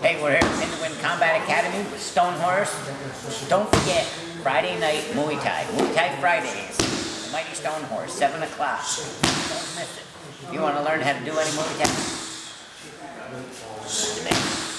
Hey, we're here at Pinderwin Combat Academy with Stone Horse. Don't forget, Friday night Muay Thai. Muay Thai Fridays. The Mighty Stone Horse, 7 o'clock. Don't miss it. If you want to learn how to do any Muay Thai,